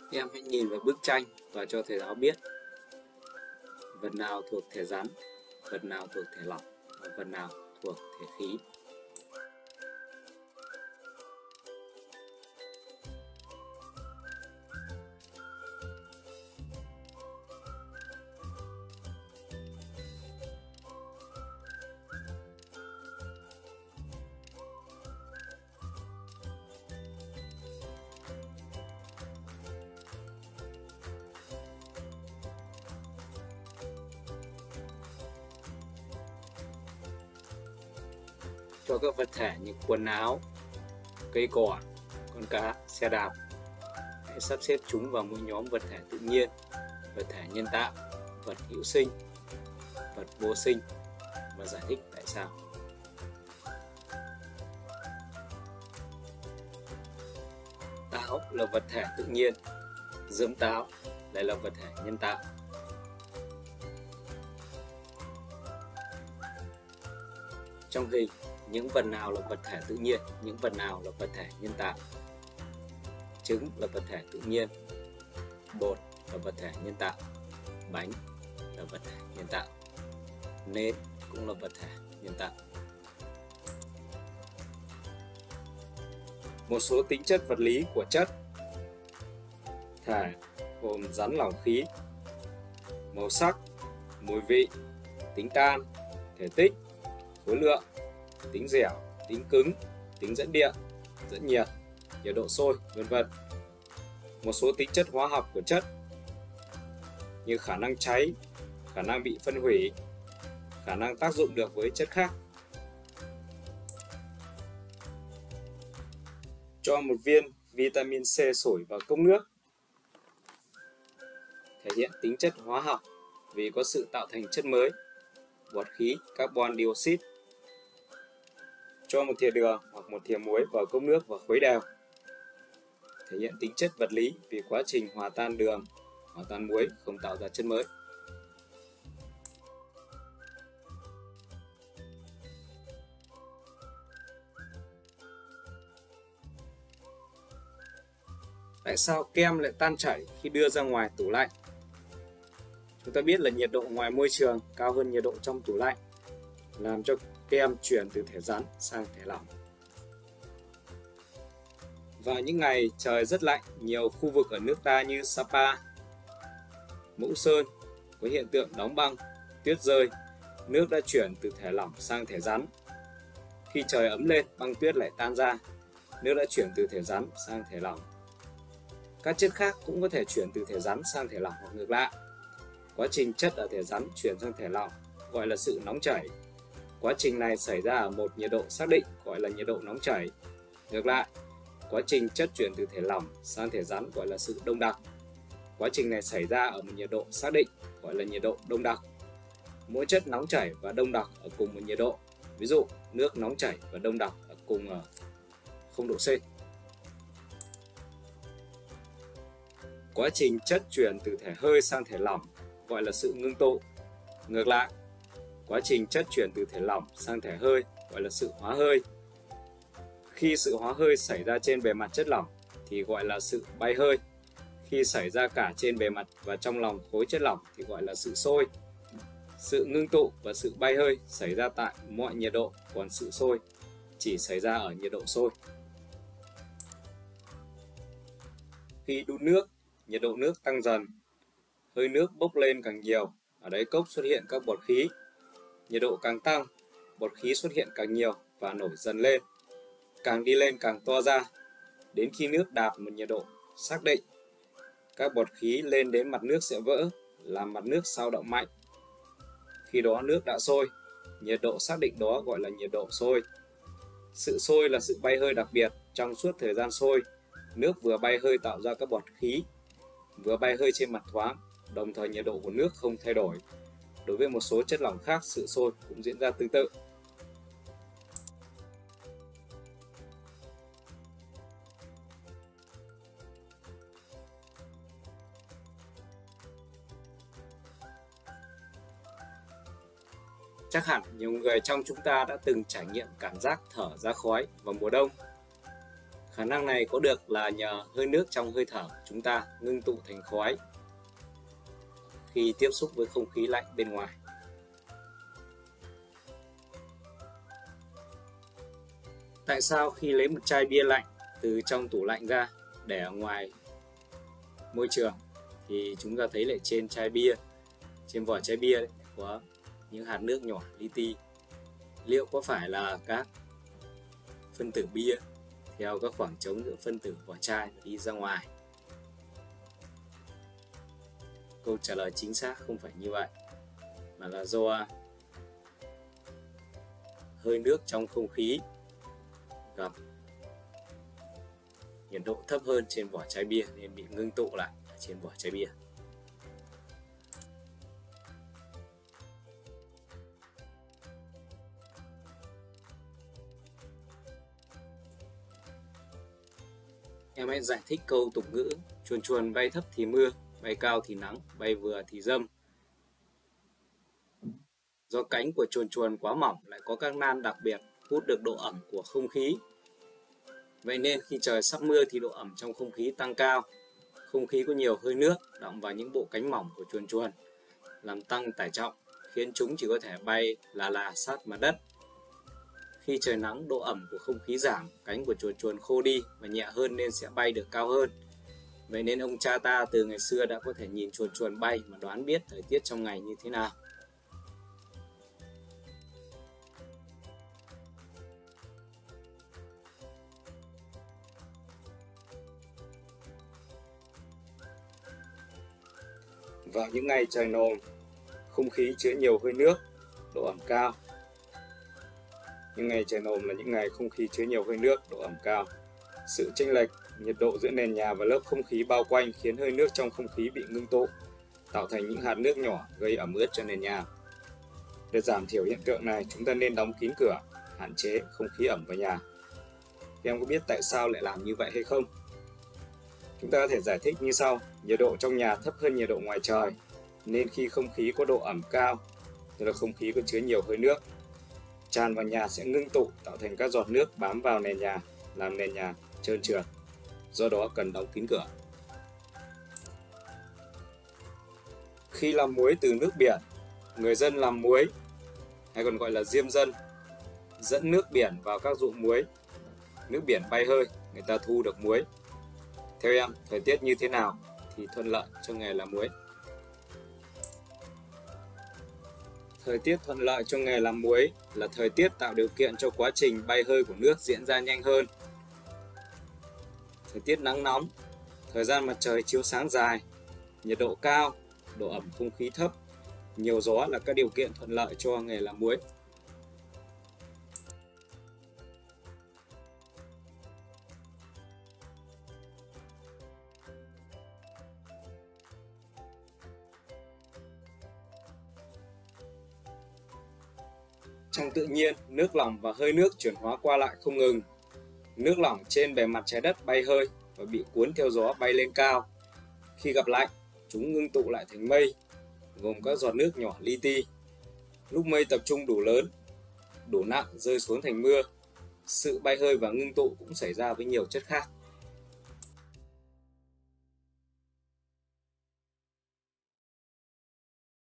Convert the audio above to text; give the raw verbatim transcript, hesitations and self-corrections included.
Em hãy nhìn vào bức tranh và cho thầy giáo biết vật nào thuộc thể rắn, vật nào thuộc thể lỏng và vật nào thuộc thể khí. Cho các vật thể như quần áo, cây cỏ, con cá, xe đạp, hãy sắp xếp chúng vào mỗi nhóm vật thể tự nhiên, vật thể nhân tạo, vật hữu sinh, vật vô sinh và giải thích tại sao. Táo là vật thể tự nhiên, giấm táo lại là vật thể nhân tạo. Trong hình, những vật nào là vật thể tự nhiên, những vật nào là vật thể nhân tạo? Trứng là vật thể tự nhiên, bột là vật thể nhân tạo, bánh là vật thể nhân tạo, nến cũng là vật thể nhân tạo. Một số tính chất vật lý của chất. Thể gồm rắn lỏng khí, màu sắc, mùi vị, tính tan, thể tích, khối lượng, tính dẻo, tính cứng, tính dẫn điện, dẫn nhiệt, nhiệt độ sôi, vân vân. Một số tính chất hóa học của chất như khả năng cháy, khả năng bị phân hủy, khả năng tác dụng được với chất khác. Cho một viên vitamin C sủi vào cốc nước. Thể hiện tính chất hóa học vì có sự tạo thành chất mới, bọt khí carbon dioxide. Cho một thìa đường hoặc một thìa muối vào cốc nước và khuấy đều. Thể hiện tính chất vật lý vì quá trình hòa tan đường, hòa tan muối không tạo ra chất mới. Tại sao kem lại tan chảy khi đưa ra ngoài tủ lạnh? Chúng ta biết là nhiệt độ ngoài môi trường cao hơn nhiệt độ trong tủ lạnh, làm cho kem chuyển từ thể rắn sang thể lỏng. Vào những ngày trời rất lạnh, nhiều khu vực ở nước ta như Sapa, Mẫu Sơn có hiện tượng đóng băng, tuyết rơi, nước đã chuyển từ thể lỏng sang thể rắn. Khi trời ấm lên, băng tuyết lại tan ra, nước đã chuyển từ thể rắn sang thể lỏng. Các chất khác cũng có thể chuyển từ thể rắn sang thể lỏng hoặc ngược lại. Quá trình chất ở thể rắn chuyển sang thể lỏng gọi là sự nóng chảy. Quá trình này xảy ra ở một nhiệt độ xác định gọi là nhiệt độ nóng chảy. Ngược lại, quá trình chất chuyển từ thể lỏng sang thể rắn gọi là sự đông đặc. Quá trình này xảy ra ở một nhiệt độ xác định gọi là nhiệt độ đông đặc. Mỗi chất nóng chảy và đông đặc ở cùng một nhiệt độ. Ví dụ, nước nóng chảy và đông đặc ở cùng ở không độ C. Quá trình chất chuyển từ thể hơi sang thể lỏng gọi là sự ngưng tụ. Ngược lại, quá trình chất chuyển từ thể lỏng sang thể hơi gọi là sự hóa hơi. Khi sự hóa hơi xảy ra trên bề mặt chất lỏng thì gọi là sự bay hơi. Khi xảy ra cả trên bề mặt và trong lòng khối chất lỏng thì gọi là sự sôi. Sự ngưng tụ và sự bay hơi xảy ra tại mọi nhiệt độ, còn sự sôi chỉ xảy ra ở nhiệt độ sôi. Khi đun nước, nhiệt độ nước tăng dần, hơi nước bốc lên càng nhiều, ở đáy cốc xuất hiện các bọt khí. Nhiệt độ càng tăng, bọt khí xuất hiện càng nhiều và nổi dần lên, càng đi lên càng to ra, đến khi nước đạt một nhiệt độ xác định. Các bọt khí lên đến mặt nước sẽ vỡ, làm mặt nước sao động mạnh. Khi đó nước đã sôi, nhiệt độ xác định đó gọi là nhiệt độ sôi. Sự sôi là sự bay hơi đặc biệt. Trong suốt thời gian sôi, nước vừa bay hơi tạo ra các bọt khí, vừa bay hơi trên mặt thoáng, đồng thời nhiệt độ của nước không thay đổi. Đối với một số chất lỏng khác, sự sôi cũng diễn ra tương tự. Chắc hẳn nhiều người trong chúng ta đã từng trải nghiệm cảm giác thở ra khói vào mùa đông. Khả năng này có được là nhờ hơi nước trong hơi thở của chúng ta ngưng tụ thành khói khi tiếp xúc với không khí lạnh bên ngoài. Tại sao khi lấy một chai bia lạnh từ trong tủ lạnh ra để ở ngoài môi trường thì chúng ta thấy lại trên chai bia, trên vỏ chai bia đấy, có những hạt nước nhỏ li ti? Liệu có phải là các phân tử bia theo các khoảng trống giữa phân tử vỏ chai và đi ra ngoài? Câu trả lời chính xác không phải như vậy, mà là do hơi nước trong không khí gặp nhiệt độ thấp hơn trên vỏ chai bia nên bị ngưng tụ lại trên vỏ chai bia. Em hãy giải thích câu tục ngữ chuồn chuồn bay thấp thì mưa, bay cao thì nắng, bay vừa thì dâm. Do cánh của chuồn chuồn quá mỏng lại có các nan đặc biệt hút được độ ẩm của không khí. Vậy nên khi trời sắp mưa thì độ ẩm trong không khí tăng cao. Không khí có nhiều hơi nước đọng vào những bộ cánh mỏng của chuồn chuồn, làm tăng tải trọng, khiến chúng chỉ có thể bay là là sát mặt đất. Khi trời nắng, độ ẩm của không khí giảm, cánh của chuồn chuồn khô đi và nhẹ hơn nên sẽ bay được cao hơn. Vậy nên ông cha ta từ ngày xưa đã có thể nhìn chuồn chuồn bay mà đoán biết thời tiết trong ngày như thế nào. Vào những ngày trời nồm, không khí chứa nhiều hơi nước, độ ẩm cao. Những ngày trời nồm là những ngày không khí chứa nhiều hơi nước, độ ẩm cao. Sự chênh lệch nhiệt độ giữa nền nhà và lớp không khí bao quanh khiến hơi nước trong không khí bị ngưng tụ, tạo thành những hạt nước nhỏ gây ẩm ướt cho nền nhà. Để giảm thiểu hiện tượng này, chúng ta nên đóng kín cửa, hạn chế không khí ẩm vào nhà. Các em có biết tại sao lại làm như vậy hay không? Chúng ta có thể giải thích như sau. Nhiệt độ trong nhà thấp hơn nhiệt độ ngoài trời, nên khi không khí có độ ẩm cao, tức là không khí có chứa nhiều hơi nước, tràn vào nhà sẽ ngưng tụ tạo thành các giọt nước bám vào nền nhà, làm nền nhà trơn trượt. Do đó cần đóng kín cửa. Khi làm muối từ nước biển, người dân làm muối, hay còn gọi là diêm dân, dẫn nước biển vào các ruộng muối. Nước biển bay hơi, người ta thu được muối. Theo em, thời tiết như thế nào thì thuận lợi cho nghề làm muối? Thời tiết thuận lợi cho nghề làm muối là thời tiết tạo điều kiện cho quá trình bay hơi của nước diễn ra nhanh hơn. Thời tiết nắng nóng, thời gian mặt trời chiếu sáng dài, nhiệt độ cao, độ ẩm không khí thấp, nhiều gió là các điều kiện thuận lợi cho nghề làm muối. Trong tự nhiên, nước lỏng và hơi nước chuyển hóa qua lại không ngừng. Nước lỏng trên bề mặt trái đất bay hơi và bị cuốn theo gió bay lên cao. Khi gặp lạnh, chúng ngưng tụ lại thành mây, gồm các giọt nước nhỏ li ti. Lúc mây tập trung đủ lớn, đủ nặng rơi xuống thành mưa. Sự bay hơi và ngưng tụ cũng xảy ra với nhiều chất khác.